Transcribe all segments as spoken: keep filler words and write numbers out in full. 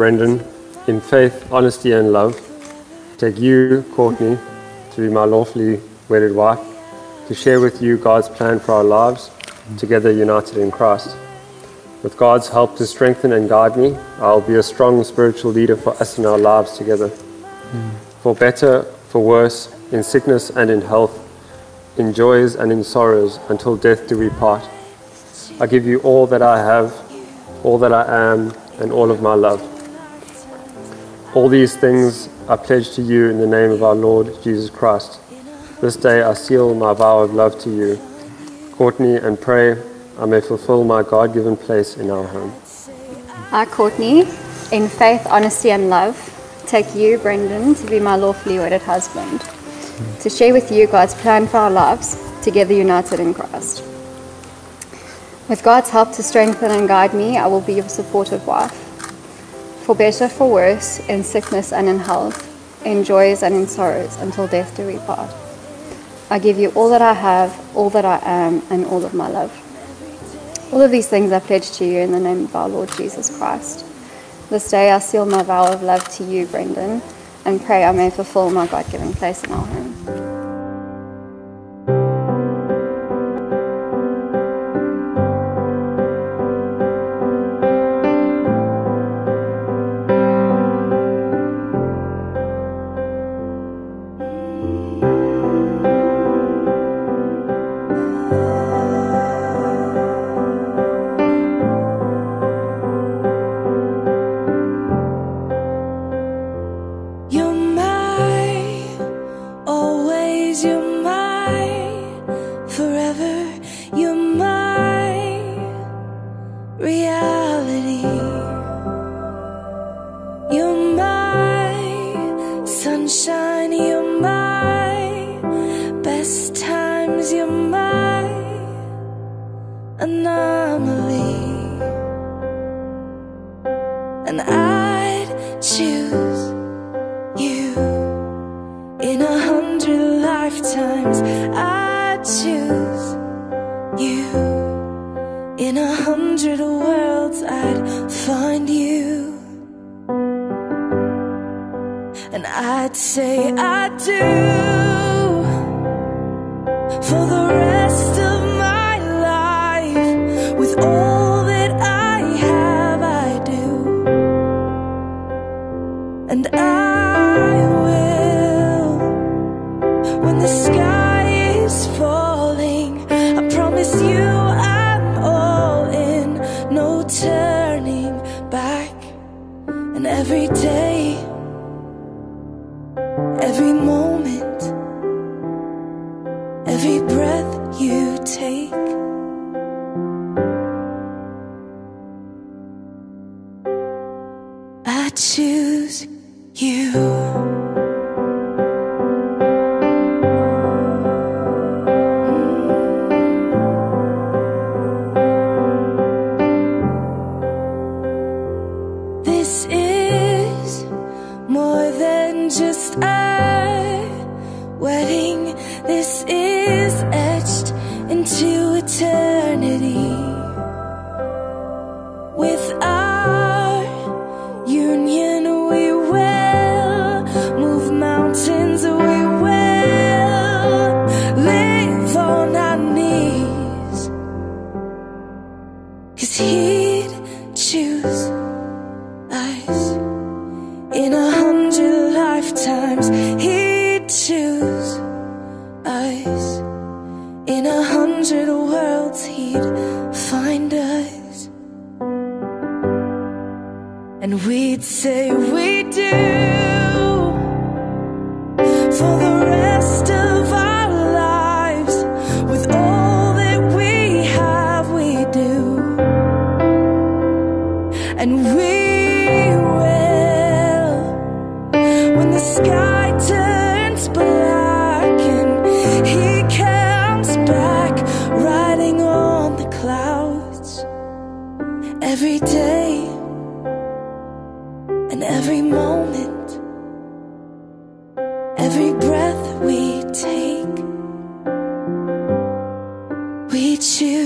Brendan, in faith, honesty, and love, take you, Courtney, to be my lawfully wedded wife, to share with you God's plan for our lives, together united in Christ. With God's help to strengthen and guide me, I'll be a strong spiritual leader for us in our lives together. Mm. For better, for worse, in sickness and in health, in joys and in sorrows, until death do we part. I give you all that I have, all that I am, and all of my love. All these things I pledge to you in the name of our Lord Jesus Christ. This day I seal my vow of love to you, Courtney, and pray I may fulfill my God-given place in our home. I, Courtney, in faith, honesty, and love, take you, Brendan, to be my lawfully wedded husband, to share with you God's plan for our lives, together united in Christ. With God's help to strengthen and guide me, I will be your supportive wife. For better, for worse, in sickness and in health, in joys and in sorrows, until death do we part. I give you all that I have, all that I am, and all of my love. All of these things I pledge to you in the name of our Lord Jesus Christ. This day I seal my vow of love to you, Brendan, and pray I may fulfill my God-given place in our home.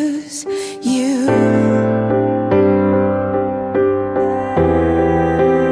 You.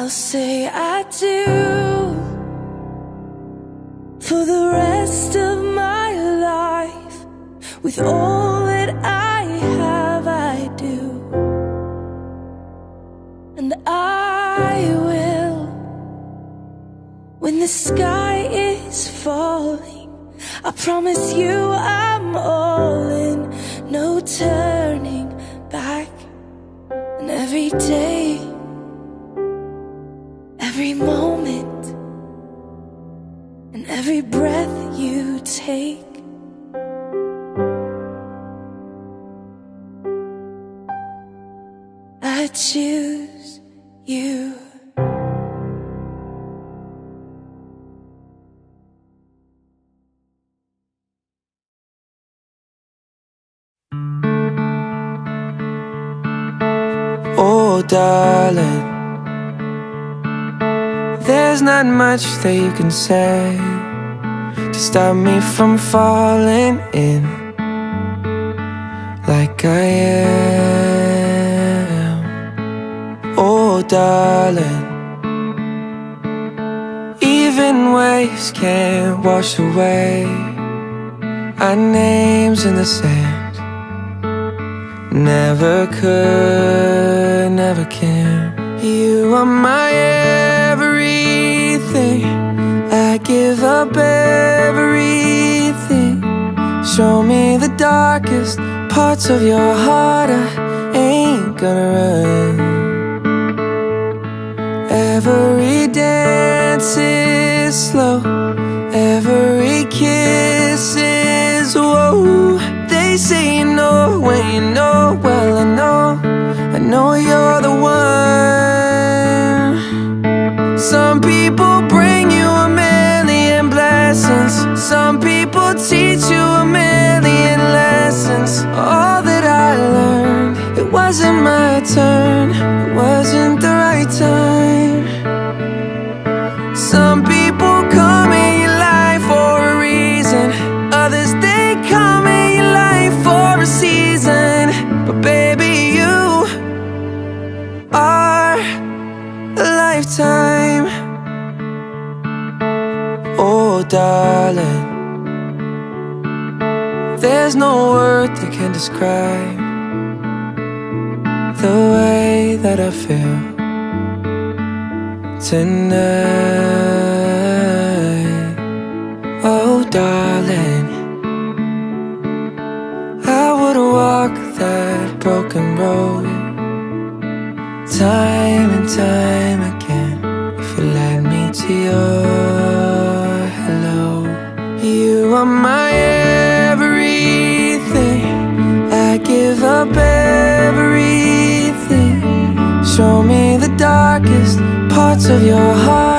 I'll say I do. For the rest of my life, with all that I have, I do. And I will. When the sky is falling, I promise you I'm all in, no turning back. And every day, every moment, and every breath you take, I choose you. Oh, darling, there's not much that you can say to stop me from falling in like I am. Oh, darling, even waves can't wash away our names in the sand. Never could, never can. You are my everything. I give up everything. Show me the darkest parts of your heart. I ain't gonna run. Every dance is slow, every kiss is whoa. They say you know when you know. Well, I know, I know you're the one. Some people bring you a million blessings. Some people teach you a million lessons. All that I learned, it wasn't my turn, it wasn't the right time. Some people come in your life for a reason, others they come in your life for a season. But baby, you are a lifetime. Oh, darling, there's no word that can describe the way that I feel tonight. Oh, darling, I would walk that broken road time and time again if you led me to your hello. You are my everything. I give up everything. Show me the darkest parts of your heart.